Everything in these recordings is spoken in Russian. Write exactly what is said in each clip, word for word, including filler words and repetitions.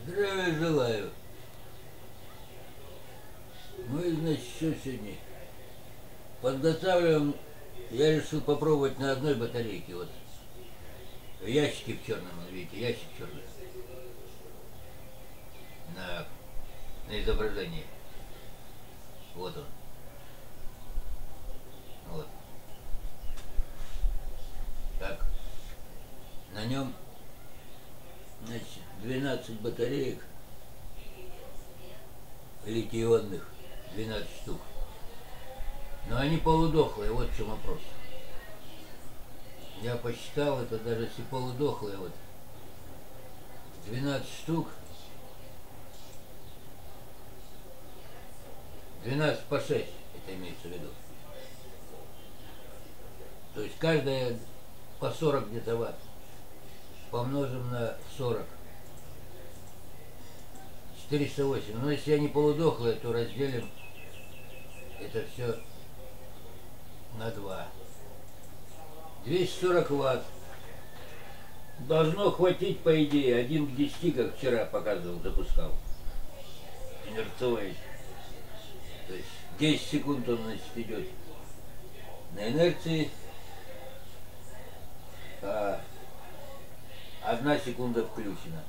Здравия желаю. Мы, значит, что сегодня? Подготавливаем. Я решил попробовать на одной батарейке. Вот в ящике в черном, видите, ящик черный. На, на изображении. Вот он. Вот. Так. На нем, значит, двенадцать батареек литий-ионных, двенадцать штук. Но они полудохлые, вот в чем вопрос. Я посчитал, это даже если полудохлые, вот двенадцать штук, двенадцать по шесть, это имеется в виду. То есть каждая по сорок где-то ватт. Помножим на сорок. четыреста восемь. Но если они полудохлые, то разделим это все на два. двести сорок ватт. Должно хватить, по идее, один к десяти, как вчера показывал, запускал. Инерциой. То есть десять секунд он, значит, идет на инерции, а одна секунда включена.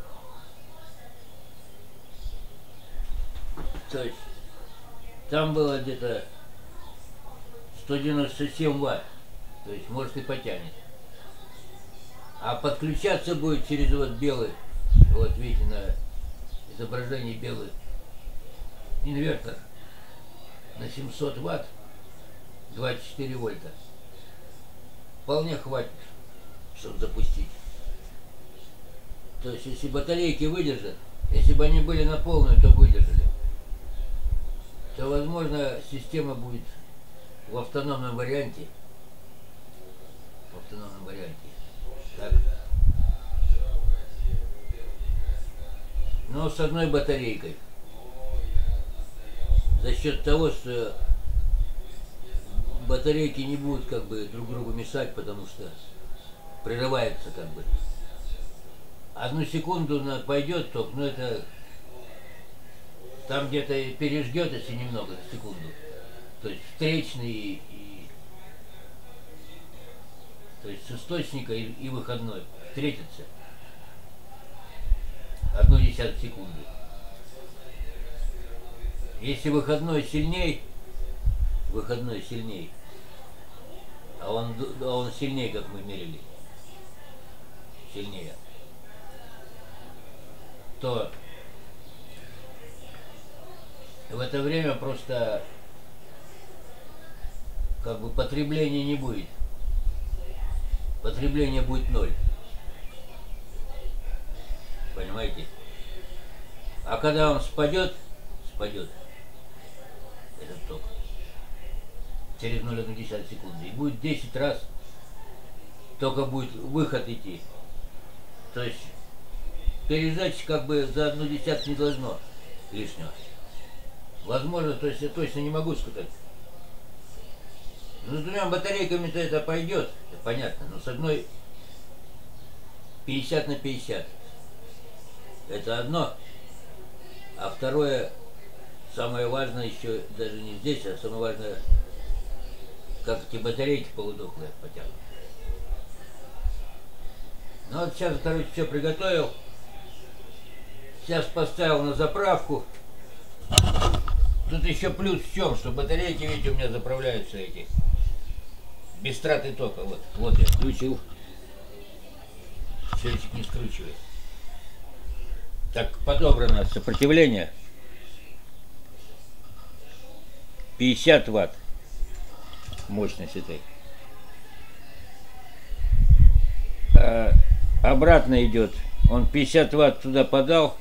То есть там было где-то сто девяносто семь ватт. То есть может и потянет. А подключаться будет через вот белый, вот видите на изображении белый инвертор на семьсот ватт, двадцать четыре вольта. Вполне хватит, чтобы запустить. То есть если батарейки выдержат, если бы они были на полную, то выдержали, то возможно система будет в автономном варианте. В автономном варианте. Так. Но с одной батарейкой. За счет того, что батарейки не будут как бы друг другу мешать, потому что прерывается как бы. Одну секунду пойдет ток, но это там где-то переждет, если немного, секунду. То есть встречный и, и то есть с источника и, и выходной встретятся. Одну десятую секунды. Если выходной сильней, выходной сильней, а он, а он сильнее, как мы мерили, сильнее, то в это время просто как бы потребления не будет. Потребление будет ноль. Понимаете? А когда он спадет, спадет этот ток через ноль целых одну десятую секунды, и будет десять раз только будет выход идти. То есть пережечь как бы за одну десятую не должно лишнего. Возможно, то есть я точно не могу сказать. Ну, с двумя батарейками-то это пойдет, это понятно, но с одной пятьдесят на пятьдесят. Это одно. А второе, самое важное еще даже не здесь, а самое важное, как эти батарейки полудохлые потянут. Ну вот сейчас, короче, все приготовил. Сейчас поставил на заправку. Тут еще плюс в чем, что батарейки, видите, у меня заправляются эти. Без траты тока. Вот, вот я включил. Счетчик не скручивает. Так подобрано сопротивление. пятьдесят ватт. Мощность этой. А обратно идет. Он пятьдесят ватт туда подал.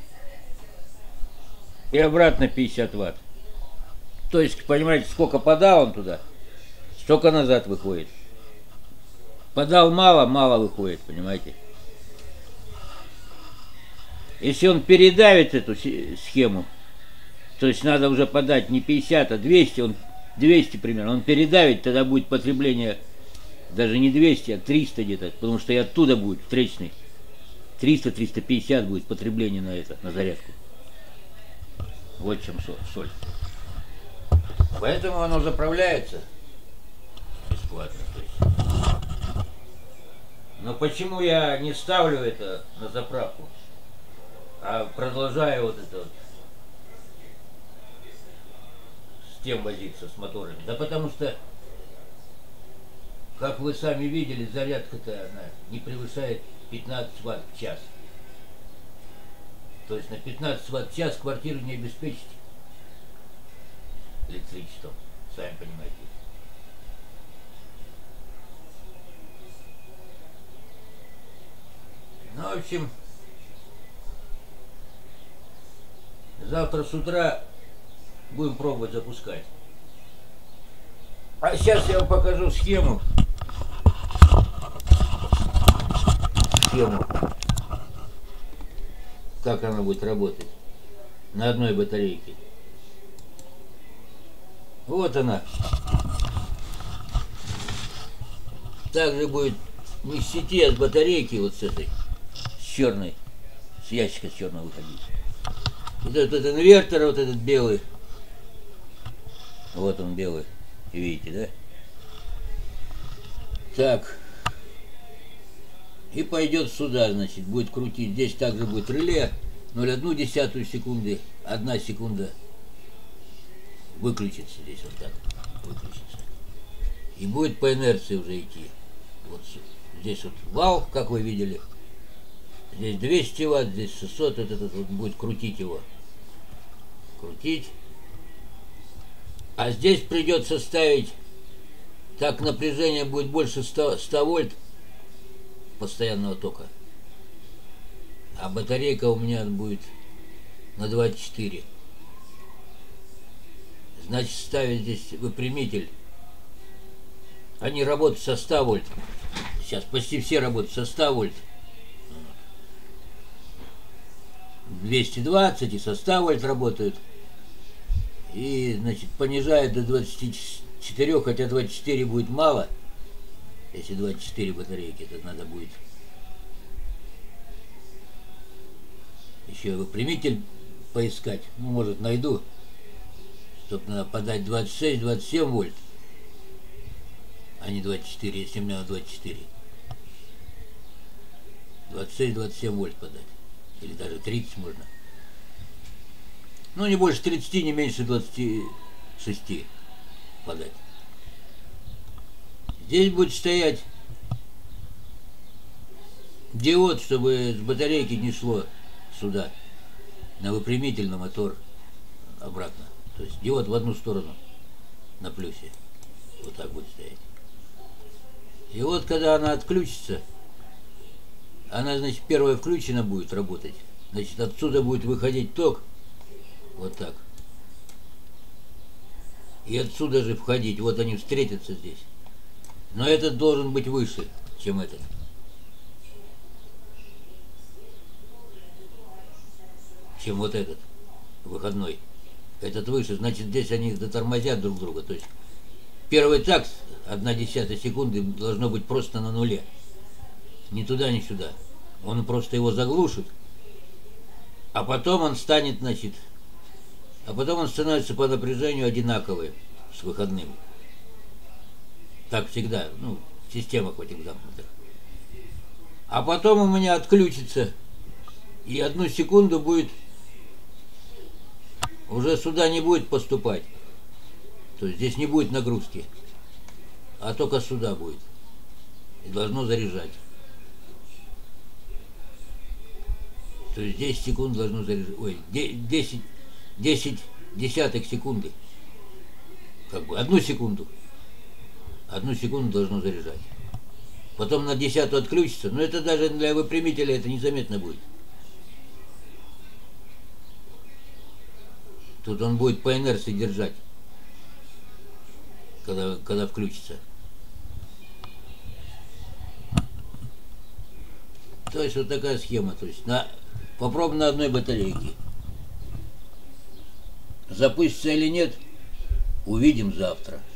И обратно пятьдесят ватт. То есть, понимаете, сколько подал он туда, столько назад выходит. Подал мало, мало выходит, понимаете. Если он передавит эту схему, то есть надо уже подать не пятьдесят, а двести, он двести примерно, он передавит, тогда будет потребление даже не двести, а триста где-то, потому что и оттуда будет встречный. триста — триста пятьдесят будет потребление на это, на зарядку. Вот в чем соль. Поэтому оно заправляется бесплатно. То есть. Но почему я не ставлю это на заправку, а продолжаю вот это вот с тем возиться, с моторами? Да потому что, как вы сами видели, зарядка-то она не превышает пятнадцать ватт в час. То есть на пятнадцать ватт в час квартиру не обеспечить электричеством, сами понимаете. Ну, в общем, завтра с утра будем пробовать запускать. А сейчас я вам покажу схему. Схему. Как она будет работать на одной батарейке. Вот она. Также будет не с сети, а с батарейки вот с этой, с черной, с ящика с черного выходить. Вот этот инвертор, вот этот белый. Вот он белый. Видите, да? Так. И пойдет сюда, значит, будет крутить. Здесь также будет реле ноль целых одну десятую секунды. Одна секунда выключится здесь вот так. Выключится. И будет по инерции уже идти. Вот здесь вот вал, как вы видели. Здесь двести ватт, здесь шестьсот. Вот этот вот будет крутить его. Крутить. А здесь придется ставить, так напряжение будет больше ста вольт постоянного тока. А батарейка у меня будет на двадцать четыре. Значит, ставить здесь выпрямитель. Они работают со ста вольт. Сейчас почти все работают со ста вольт. двести двадцать и со ста вольт работают. И, значит, понижает до двадцати четырёх, хотя двадцать четыре будет мало. Если двадцать четыре батарейки, то надо будет еще выпрямитель поискать. Ну, может, найду, чтобы надо подать двадцать шесть — двадцать семь вольт, а не двадцать четыре, если у меня двадцать четыре. двадцать шесть — двадцать семь вольт подать. Или даже тридцать можно. Ну, не больше тридцати, не меньше двадцати шести подать. Здесь будет стоять диод, чтобы с батарейки не шло сюда, на выпрямитель, на мотор, обратно. То есть диод в одну сторону, на плюсе. Вот так будет стоять. И вот, когда она отключится, она, значит, первая включена будет работать. Значит, отсюда будет выходить ток. Вот так. И отсюда же входить. Вот они встретятся здесь. Но этот должен быть выше, чем этот. Чем вот этот выходной. Этот выше. Значит, здесь они дотормозят друг друга. То есть первый такт, одна десятая секунды, должно быть просто на нуле. Ни туда, ни сюда. Он просто его заглушит. А потом он станет, значит... А потом он становится по напряжению одинаковый с выходным. Так всегда, ну, в системах в этих замкнутых. А потом у меня отключится, и одну секунду будет, уже сюда не будет поступать. То есть здесь не будет нагрузки, а только сюда будет. И должно заряжать. То есть десять секунд должно заряжать. Ой, десять... десять десятых секунды. Как бы одну секунду. Одну секунду должно заряжать. Потом на десятую отключится. Но это даже для выпрямителя это незаметно будет. Тут он будет по инерции держать, когда, когда включится. То есть вот такая схема. То есть на, попробуем на одной батарейке. Запустится или нет, увидим завтра.